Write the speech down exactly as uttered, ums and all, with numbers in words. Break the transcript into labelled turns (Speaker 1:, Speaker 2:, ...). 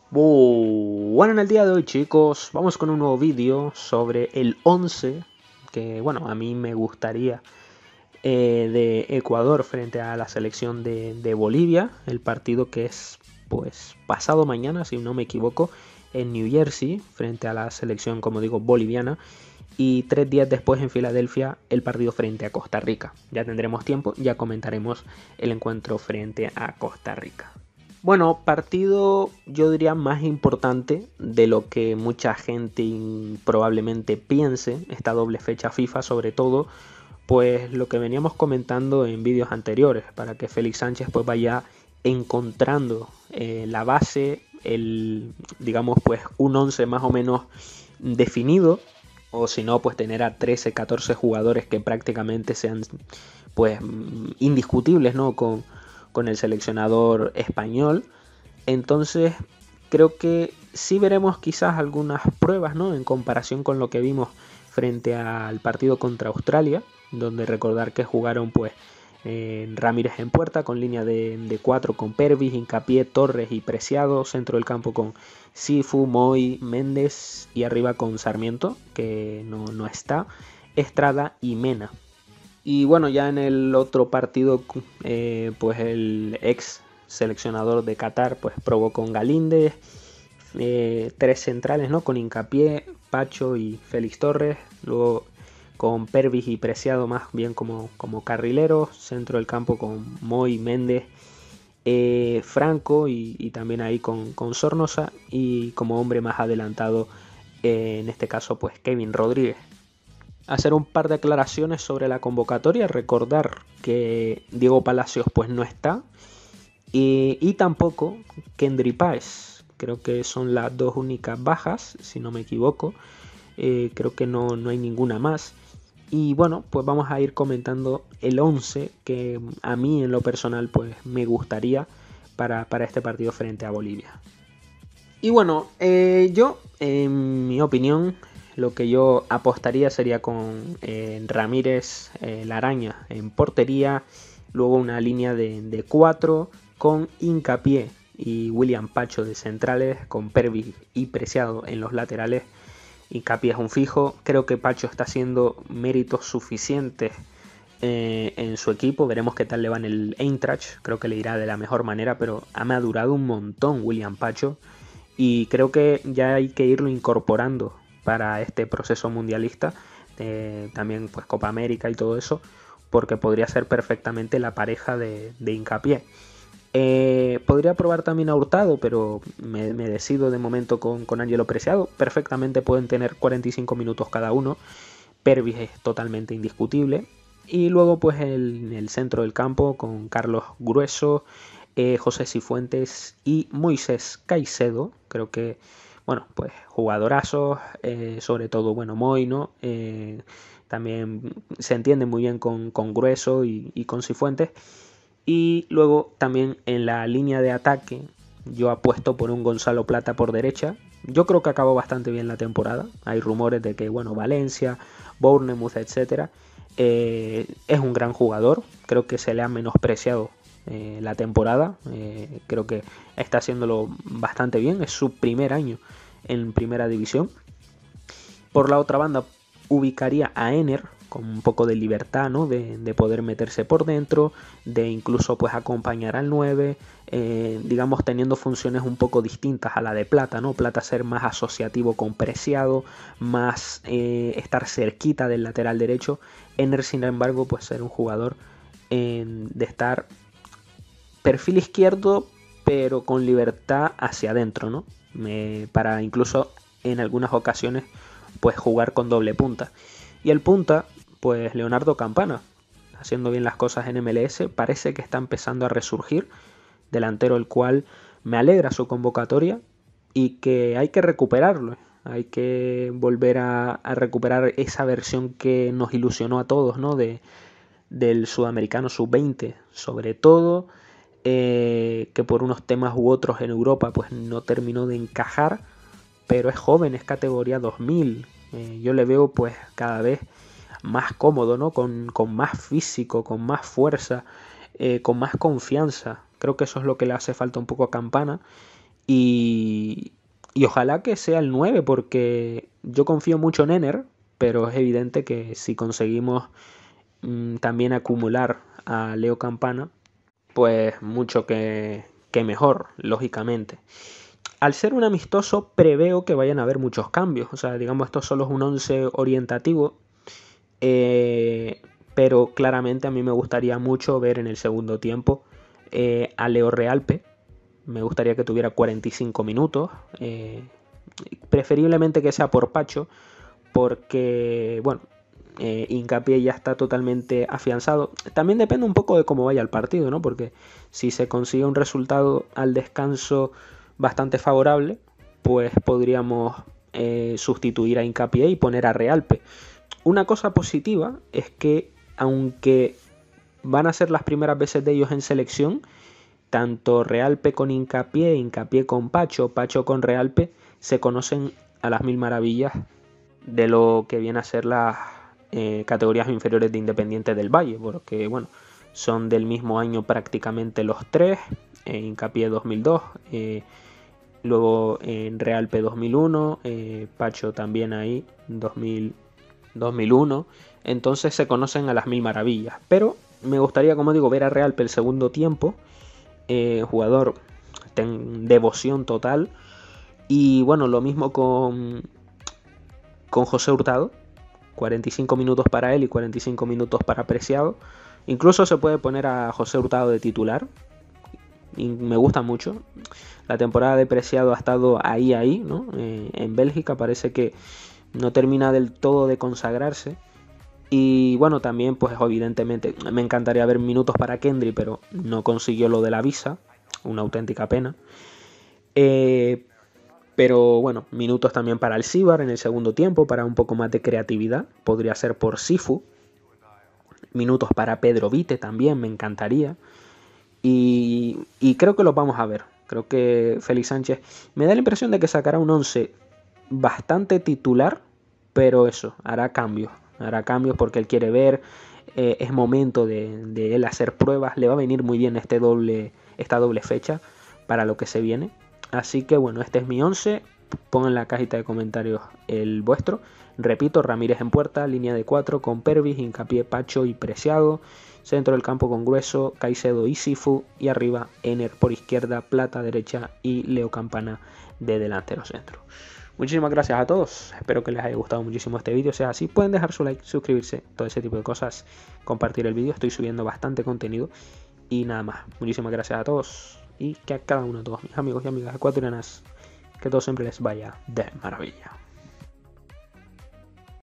Speaker 1: Bueno, en el día de hoy, chicos, vamos con un nuevo vídeo sobre el once que, bueno, a mí me gustaría eh, de Ecuador frente a la selección de, de Bolivia, el partido que es, pues, pasado mañana, si no me equivoco, en New Jersey, frente a la selección, como digo, boliviana, y tres días después en Filadelfia, el partido frente a Costa Rica. Ya tendremos tiempo, ya comentaremos el encuentro frente a Costa Rica. Bueno, partido yo diría más importante de lo que mucha gente probablemente piense, esta doble fecha FIFA sobre todo, pues lo que veníamos comentando en vídeos anteriores, para que Félix Sánchez pues vaya encontrando eh, la base, el digamos pues un once más o menos definido, o si no pues tener a trece, catorce jugadores que prácticamente sean pues indiscutibles, ¿no? Con, con el seleccionador español. Entonces creo que sí veremos quizás algunas pruebas, ¿no? En comparación con lo que vimos frente al partido contra Australia, donde recordar que jugaron pues eh, Ramírez en puerta con línea de, de cuatro con Pervis, Hincapié, Torres y Preciado, centro del campo con Sifu, Moy, Méndez y arriba con Sarmiento, que no, no está, Estrada y Mena. Y bueno, ya en el otro partido, eh, pues el ex seleccionador de Qatar pues probó con Galíndez, eh, tres centrales, ¿no? Con Hincapié, Pacho y Félix Torres, luego con Pervis y Preciado más bien como, como carrileros, centro del campo con Moy, Méndez, eh, Franco y, y también ahí con, con Sornosa, y como hombre más adelantado, eh, en este caso pues Kevin Rodríguez. Hacer un par de aclaraciones sobre la convocatoria, recordar que Diego Palacios pues no está, y, y tampoco Kendry Páez. Creo que son las dos únicas bajas, si no me equivoco. Eh, creo que no, no hay ninguna más. Y bueno, pues vamos a ir comentando el once que a mí en lo personal pues me gustaría para, para este partido frente a Bolivia. Y bueno, eh, yo, en mi opinión, lo que yo apostaría sería con eh, Ramírez, eh, la araña en portería, luego una línea de, de cuatro con Hincapié y William Pacho de centrales, con Pervis y Preciado en los laterales. Hincapié es un fijo, creo que Pacho está haciendo méritos suficientes eh, en su equipo, veremos qué tal le va en el Eintracht, creo que le irá de la mejor manera, pero ha madurado un montón William Pacho y creo que ya hay que irlo incorporando para este proceso mundialista, eh, también pues Copa América y todo eso, porque podría ser perfectamente la pareja de, de Hincapié. Eh, podría probar también a Hurtado, pero me, me decido de momento con, con Ángelo Preciado. Perfectamente pueden tener cuarenta y cinco minutos cada uno. Pervis es totalmente indiscutible. Y luego pues el, en el centro del campo con Carlos Grueso, eh, José Cifuentes y Moisés Caicedo. Creo que, bueno, pues jugadorazos, eh, sobre todo, bueno, Moy, ¿no? Eh, también se entiende muy bien con, con Grueso y, y con Cifuentes. Y luego también en la línea de ataque yo apuesto por un Gonzalo Plata por derecha. Yo creo que acabó bastante bien la temporada. Hay rumores de que, bueno, Valencia, Bournemouth, etcétera. Eh, es un gran jugador. Creo que se le ha menospreciado eh, la temporada. Eh, creo que está haciéndolo bastante bien. Es su primer año en primera división. Por la otra banda ubicaría a Ener con un poco de libertad, ¿no? De, de poder meterse por dentro, de incluso pues acompañar al nueve, eh, digamos teniendo funciones un poco distintas a la de Plata, ¿no? Plata ser más asociativo con Preciado, más eh, estar cerquita del lateral derecho. Ener, sin embargo, pues ser un jugador eh, de estar perfil izquierdo, pero con libertad hacia adentro, ¿no? Eh, para incluso en algunas ocasiones pues jugar con doble punta. Y el punta, pues Leonardo Campana, haciendo bien las cosas en M L S, parece que está empezando a resurgir, delantero el cual me alegra su convocatoria y que hay que recuperarlo, hay que volver a, a recuperar esa versión que nos ilusionó a todos, ¿no? De, del sudamericano sub veinte, sobre todo, eh, que por unos temas u otros en Europa pues no terminó de encajar, pero es joven, es categoría dos mil, eh, yo le veo pues cada vez más cómodo, ¿no? Con, con más físico, con más fuerza, eh, con más confianza. Creo que eso es lo que le hace falta un poco a Campana. Y, y ojalá que sea el nueve, porque yo confío mucho en Enner, pero es evidente que si conseguimos mmm, también acumular a Leo Campana, pues mucho que, que mejor, lógicamente. Al ser un amistoso, preveo que vayan a haber muchos cambios. O sea, digamos, esto solo es un once orientativo. Eh, pero claramente a mí me gustaría mucho ver en el segundo tiempo eh, a Leo Realpe. Me gustaría que tuviera cuarenta y cinco minutos. Eh, preferiblemente que sea por Pacho, porque, bueno, eh, Hincapié ya está totalmente afianzado. También depende un poco de cómo vaya el partido, ¿no? Porque si se consigue un resultado al descanso bastante favorable, pues podríamos eh, sustituir a Hincapié y poner a Realpe. Una cosa positiva es que, aunque van a ser las primeras veces de ellos en selección, tanto Realpe con Hincapié, Hincapié con Pacho, Pacho con Realpe, se conocen a las mil maravillas de lo que viene a ser las eh, categorías inferiores de Independiente del Valle, porque bueno, son del mismo año prácticamente los tres, eh, Hincapié dos mil dos, eh, luego en eh, Realpe dos mil uno, eh, Pacho también ahí, dos mil, dos mil uno, entonces se conocen a las mil maravillas, pero me gustaría, como digo, ver a Realpe el segundo tiempo, eh, jugador ten devoción total, y bueno, lo mismo con, con José Hurtado, cuarenta y cinco minutos para él y cuarenta y cinco minutos para Preciado. Incluso se puede poner a José Hurtado de titular, y me gusta mucho. La temporada de Preciado ha estado ahí, ahí, ¿no? Eh, en Bélgica parece que no termina del todo de consagrarse. Y bueno, también pues evidentemente me encantaría ver minutos para Kendry, pero no consiguió lo de la visa, una auténtica pena. Eh, pero bueno, minutos también para el Alcibar en el segundo tiempo, para un poco más de creatividad, podría ser por Sifu. Minutos para Pedro Vite también, me encantaría. Y, y creo que lo vamos a ver. Creo que Félix Sánchez me da la impresión de que sacará un once bastante titular, pero eso, hará cambios. Hará cambios porque él quiere ver, eh, es momento de, de él hacer pruebas, le va a venir muy bien este doble, esta doble fecha para lo que se viene. Así que bueno, este es mi once, pongan en la cajita de comentarios el vuestro. Repito, Ramírez en puerta, línea de cuatro con Pervis, Hincapié, Pacho y Preciado. Centro del campo con Grueso, Caicedo y Sifu. Y arriba Enner por izquierda, Plata derecha y Leo Campana de delantero centro. Muchísimas gracias a todos, espero que les haya gustado muchísimo este vídeo. Si es así, pueden dejar su like, suscribirse, todo ese tipo de cosas, compartir el vídeo. Estoy subiendo bastante contenido y nada más. Muchísimas gracias a todos y que a cada uno de todos mis amigos y amigas ecuatorianas, que todo siempre les vaya de maravilla.